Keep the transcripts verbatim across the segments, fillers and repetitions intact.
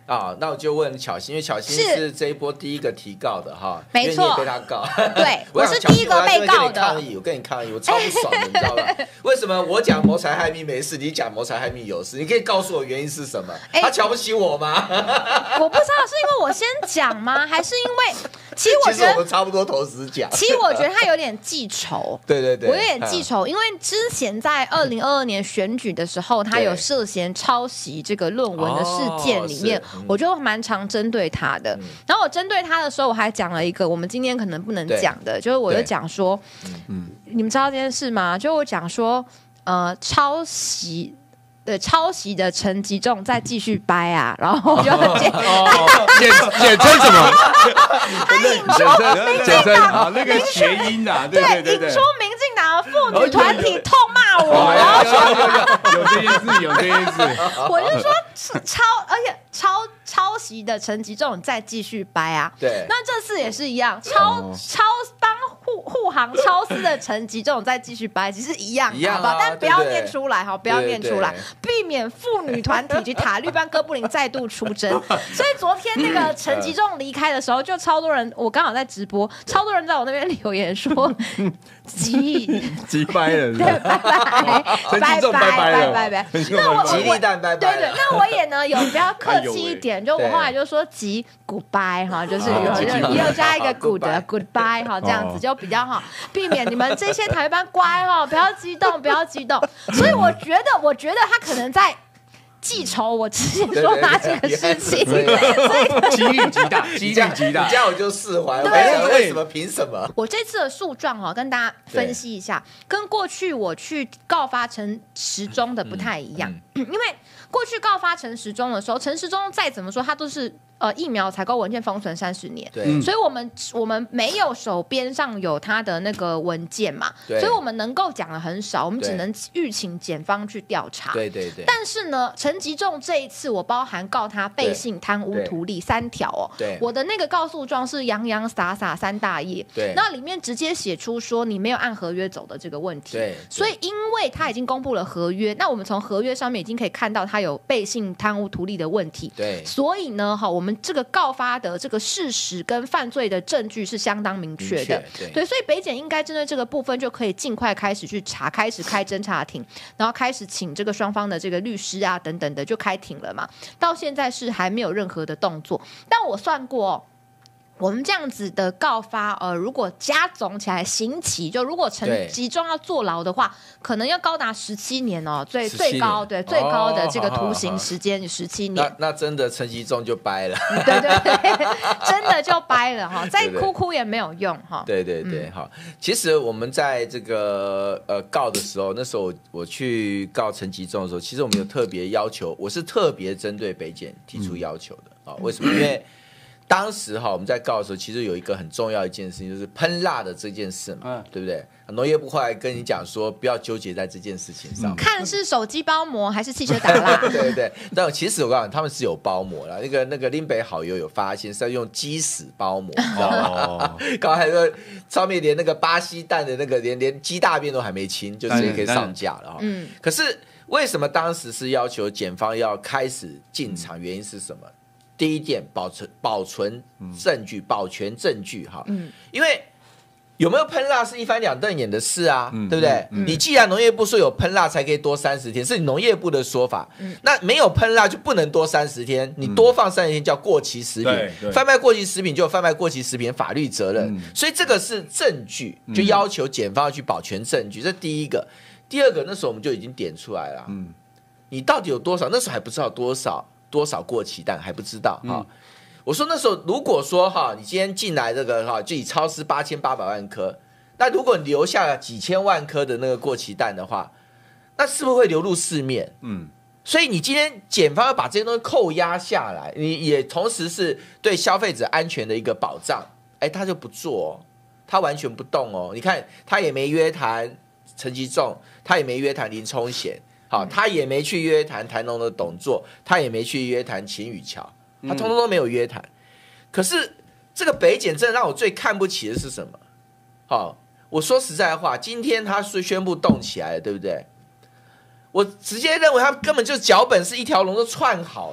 啊，那我就问巧芯，因为巧芯是这一波第一个提告的哈， 没错， 因为你也被他告， 对，我是第一个被告的。 我跟你抗议，我跟你抗议，我超不爽的，你知道吧？为什么我讲谋财害命没事，你讲谋财害命有事？你可以告诉我原因是什么？欸、他瞧不起我吗？ 我不知道是因为我先讲吗，还是因为其实我觉得其实我们差不多同时讲。 其实我觉得他有点记仇， 对对对， 我有点记仇，因为之前在二零二二年选举的时候，他有涉嫌抄袭这个论文的事件里面，哦嗯、我就蛮常针对他的。嗯、然后我针对他的时候，我还讲了一个我们今天可能不能讲的，就是我就讲说，嗯，你们知道这件事吗？就我讲说，呃，抄袭。对抄袭的陈吉仲再继续掰啊，然后就简简简称什么？ 他引出民进党那个谐音啊，对对对， 引出民进党的妇女团体痛骂我，然后有这件事，有这件事， 我就说抄，而且抄抄袭的陈吉仲再继续掰啊， 对， 那这次也是一样，抄抄帮护护航抄私的陈吉仲再继续掰，其实一样， 一样， 好不好？但不要念出来，好，不要念出来。避免妇女团体及塔利班哥布林再度出征，所以昨天那个陈吉仲离开的时候，就超多人，我刚好在直播，超多人在我那边留言说吉吉掰了， 对，拜拜， 陈吉仲拜拜了， 拜拜， 那我吉利蛋拜拜， 对对，那我也呢有比较客气一点，就我后来就说吉 goodbye 哈，就是有也有加一个 good goodbye 哈，这样子就比较好，避免你们这些台班乖哈，不要激动，不要激动。所以我觉得，我觉得他可能在记仇我之前说哪几个事情，所以几率极大，几率极大， 这样我就释怀。对，为什么？凭什么？ 我这次的诉状哈，跟大家分析一下，跟过去我去告发陈时中的不太一样，嗯嗯、因为过去告发陈时中的时候，陈时中再怎么说，他都是。呃，疫苗采购文件封存三十年， 对， 所以我们我们没有手边上有他的那个文件嘛，所以我们能够讲的很少，我们只能预请检方去调查， 对对对。 但是呢，陈吉仲这一次我包含告他背信、贪污、图利三条哦， 对， 我的那个告诉状是洋洋洒洒三大页， 对， 那里面直接写出说你没有按合约走的这个问题， 对， 所以因为他已经公布了合约，那我们从合约上面已经可以看到他有背信、贪污、图利的问题， 对， 所以呢，哈，我们这个告发。的这个事实跟犯罪的证据是相当明确的， 对， 对，所以北检应该针对这个部分就可以尽快开始去查，开始开侦查庭，然后开始请这个双方的这个律师啊等等的就开庭了嘛。到现在是还没有任何的动作，但我算过。我们这样子的告发，呃，如果加总起来刑期，就如果陈吉仲要坐牢的话，可能要高达十七年哦，最最高对最高的这个徒刑时间十七年。 那那真的陈吉仲就掰了， 对对对，真的就掰了哈，再哭哭也没有用哈。 对对对，好、嗯，其实我们在这个呃告的时候，那时候我我去告陈吉仲的时候，其实我们有特别要求，我是特别针对北检提出要求的啊、嗯哦，为什么？因为当时哈我们在告的时候，其实有一个很重要一件事情，就是喷蜡的这件事嘛，嗯、对不对？农业部后来跟你讲说，不要纠结在这件事情上、嗯， 看是手机包膜还是汽车打蜡。 对对对，但其实我告诉你，他们是有包膜啦。那个那个林北好友有发现是要用鸡屎包膜，你知道吗？刚才说上面连那个巴西蛋的那个连连鸡大便都还没清，就直接可以上架了哈。嗯，可是为什么当时是要求检方要开始进场？原因是什么？第一点，保存保存证据，保全证据哈。嗯，因为有没有喷蜡是一翻两瞪眼的事啊，嗯、对不对？嗯、你既然农业部说有喷蜡才可以多三十天，是你农业部的说法。嗯、那没有喷蜡就不能多三十天，你多放三十天叫过期食品，嗯、贩卖过期食品就有贩卖过期食品的法律责任。嗯、所以这个是证据，就要求检方要去保全证据，这第一个。第二个，那时候我们就已经点出来了，嗯、你到底有多少？那时候还不知道多少。多少过期蛋还不知道哈、嗯，我说那时候如果说哈，你今天进来这个哈，就以超市八千八百万颗，那如果你留下了几千万颗的那个过期蛋的话，那是不是会流入市面？嗯，所以你今天检方要把这些东西扣押下来，你也同时是对消费者安全的一个保障，哎，他就不做、哦，他完全不动哦。你看他也没约谈陈吉仲，他也没约谈林聪贤。好，他也没去约谈台农的董座，他也没去约谈秦宇桥，他通通都没有约谈。嗯、可是这个北检真的让我最看不起的是什么？好，我说实在话，今天他是宣布动起来了，对不对？我直接认为他根本就脚本是一条龙都串好了。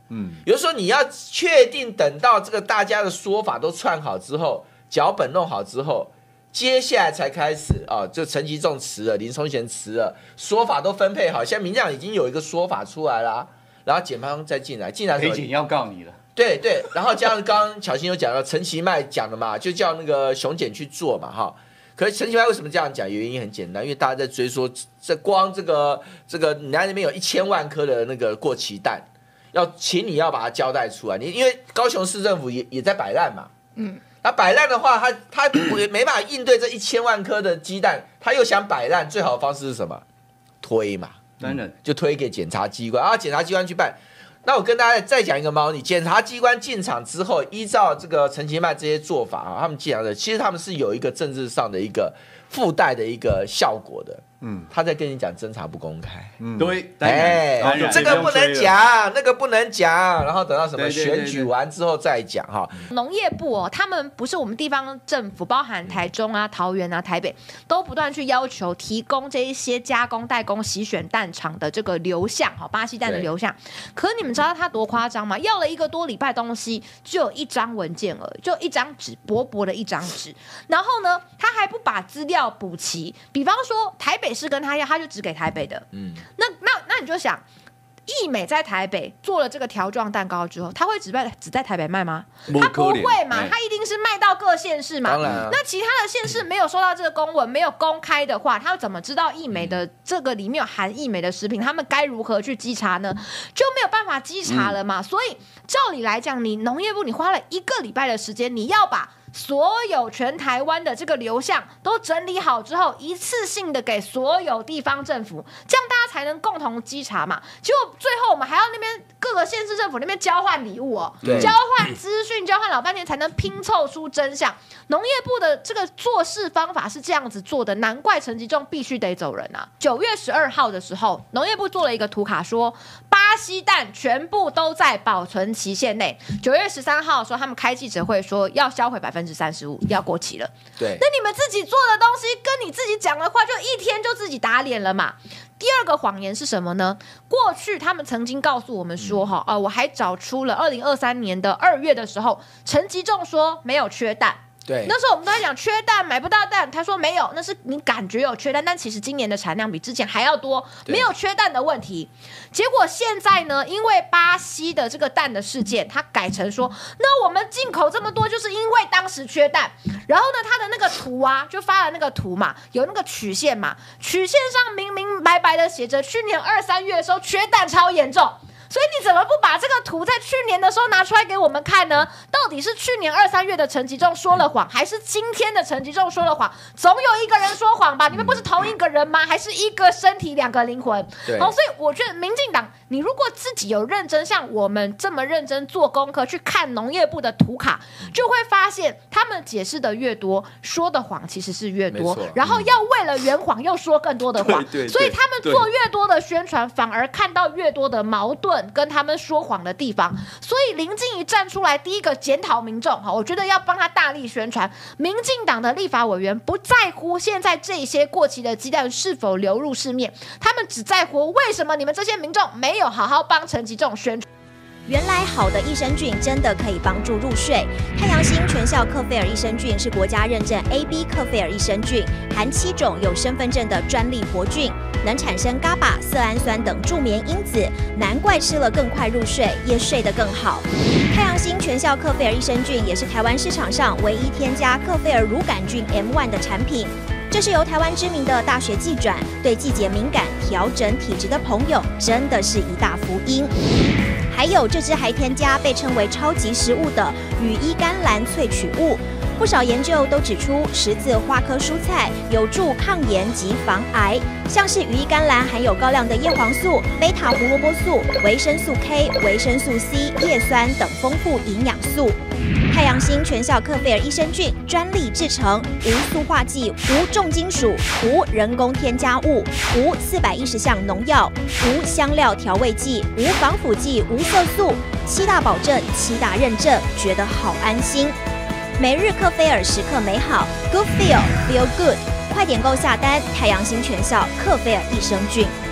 嗯，有的时候你要确定等到这个大家的说法都串好之后，脚本弄好之后，接下来才开始啊，就陈吉仲辞了，林聪贤辞了，说法都分配好，现在民进党已经有一个说法出来了，然后检方再进来，进来裴检要告你了。 对对，然后加上刚刚巧芯有讲到陈其迈讲的嘛，就叫那个熊检去做嘛，哈。可是陈其迈为什么这样讲？原因很简单，因为大家在追说，这光这个这个你那边有一千万颗的那个过期蛋，要请你要把它交代出来。你因为高雄市政府也也在摆烂嘛，嗯，那摆烂的话，他他没办法应对这一千万颗的鸡蛋，他又想摆烂，最好的方式是什么？推嘛， 当然就推给检察机关，然后检察机关去办。那我跟大家再讲一个猫腻，检察机关进场之后，依照这个陈其迈这些做法啊，他们进来的其实他们是有一个政治上的一个附带的一个效果的。嗯，他在跟你讲侦查不公开， 嗯，对， 哎，这个不能讲，那个不能讲，然后等到什么选举完之后再讲哈。 农业部哦，他们不是我们地方政府，包含台中啊、桃园啊、台北，都不断去要求提供这一些加工、代工、洗选蛋厂的这个流向，哈，巴西蛋的流向。可你们知道他多夸张吗？要了一个多礼拜东西，就有一张文件而已，就一张纸，薄薄的一张纸。然后呢，他还不把资料补齐，比方说台北是跟他要，他就只给台北的。嗯，那那那你就想，义美在台北做了这个条状蛋糕之后，他会只在只在台北卖吗？他不会嘛，他一定是卖到各县市嘛。 当然、啊， 那其他的县市没有收到这个公文，没有公开的话，他怎么知道义美的这个里面有含义美的食品？他们该如何去稽查呢？就没有办法稽查了嘛。嗯、所以照理来讲，你农业部你花了一个礼拜的时间，你要把所有全台湾的这个流向都整理好之后，一次性的给所有地方政府，这样大家才能共同稽查嘛。结果最后我们还要那边各个县市政府那边交换礼物哦，交换资讯，交换老半天才能拼凑出真相。农业部的这个做事方法是这样子做的，难怪陈吉仲必须得走人啊。九月十二号的时候，农业部做了一个图卡说，巴西蛋全部都在保存期限内。九月十三号说他们开记者会说要销毁百分之三十五，要过期了。 对， 那你们自己做的东西跟你自己讲的话，就一天就自己打脸了嘛。第二个谎言是什么呢？过去他们曾经告诉我们说，哈、嗯，呃，我还找出了二零二三年的二月的时候，陈吉仲说没有缺蛋。 对， 那时候我们都在讲缺蛋买不到蛋，他说没有，那是你感觉有缺蛋，但其实今年的产量比之前还要多，没有缺蛋的问题。结果现在呢，因为巴西的这个蛋的事件，他改成说，那我们进口这么多，就是因为当时缺蛋。然后呢，他的那个图啊，就发了那个图嘛，有那个曲线嘛，曲线上明明白白的写着，去年二三月的时候缺蛋超严重。所以你怎么不把这个图在去年的时候拿出来给我们看呢？到底是去年二三月的陈吉仲说了谎，还是今天的陈吉仲说了谎？总有一个人说谎吧？你们不是同一个人吗？还是一个身体两个灵魂？对。好，所以我觉得民进党，你如果自己有认真像我们这么认真做功课去看农业部的图卡，就会发现他们解释的越多，说的谎其实是越多，然后要为了圆谎又说更多的谎， 对对对， 所以他们做越多的宣传，反而看到越多的矛盾。跟他们说谎的地方，所以林静怡站出来，第一个检讨民众，我觉得要帮他大力宣传。民进党的立法委员不在乎现在这些过期的鸡蛋是否流入市面，他们只在乎为什么你们这些民众没有好好帮陈吉仲宣传。 原来好的益生菌真的可以帮助入睡。太阳星全效克菲尔益生菌是国家认证 A B 克菲尔益生菌，含七种有身份证的专利活菌，能产生 GA B A、色氨酸等助眠因子，难怪吃了更快入睡，也睡得更好。太阳星全效克菲尔益生菌也是台湾市场上唯一添加克菲尔乳杆菌 M 一 的产品。这是由台湾知名的大学季转，对季节敏感、调整体质的朋友，真的是一大福音。还有这支还添加被称为超级食物的羽衣甘蓝萃取物，不少研究都指出，十字花科蔬菜有助抗炎及防癌，像是羽衣甘蓝含有高量的叶黄素、贝塔胡萝卜素、维生素 K、维生素 C、叶酸等丰富营养素。太阳星全效克菲尔益生菌专利制成，无塑化剂、无重金属、无人工添加物、无四百一十项农药、无香料调味剂、无防腐剂、无色素，七大保证、七大认证，觉得好安心。每日克菲尔时刻美好 ，Good Feel Feel Good， 快点购下单！太阳星全效克菲尔益生菌。